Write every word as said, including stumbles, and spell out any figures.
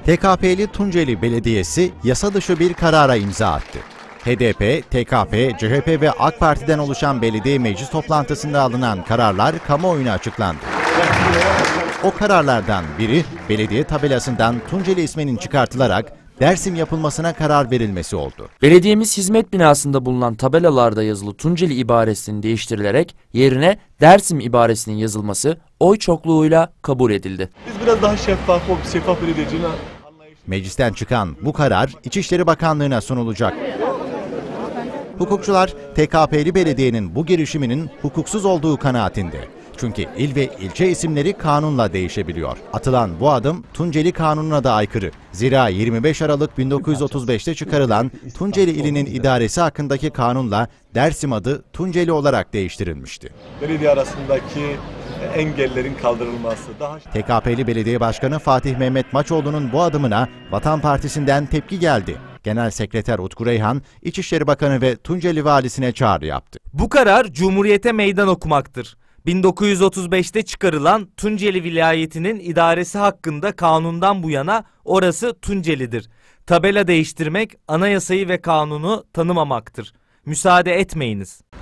T K P'li Tunceli Belediyesi yasa dışı bir karara imza attı. H D P, T K P, C H P ve AK Parti'den oluşan belediye meclis toplantısında alınan kararlar kamuoyuna açıklandı. O kararlardan biri, belediye tabelasından Tunceli isminin çıkartılarak Dersim yapılmasına karar verilmesi oldu. Belediyemiz hizmet binasında bulunan tabelalarda yazılı Tunceli ibaresinin değiştirilerek yerine Dersim ibaresinin yazılması oy çokluğuyla kabul edildi. Biz biraz daha şeffaf, şeffaf belediyeciliğine Meclisten çıkan bu karar İçişleri Bakanlığı'na sunulacak. Hukukçular, T K P'li belediyenin bu girişiminin hukuksuz olduğu kanaatinde. Çünkü il ve ilçe isimleri kanunla değişebiliyor. Atılan bu adım Tunceli Kanunu'na da aykırı. Zira yirmi beş Aralık bin dokuz yüz otuz beş'te çıkarılan Tunceli ilinin idaresi hakkındaki kanunla Dersim adı Tunceli olarak değiştirilmişti. belediye arasındaki engellerin kaldırılması daha... T K P'li Belediye Başkanı Fatih Mehmet Maçoğlu'nun bu adımına Vatan Partisi'nden tepki geldi. Genel Sekreter Utku Reyhan, İçişleri Bakanı ve Tunceli Valisi'ne çağrı yaptı. Bu karar Cumhuriyete meydan okumaktır. bin dokuz yüz otuz beş'te çıkarılan Tunceli vilayetinin idaresi hakkında kanundan bu yana orası Tunceli'dir. Tabela değiştirmek anayasayı ve kanunu tanımamaktır. Müsaade etmeyiniz.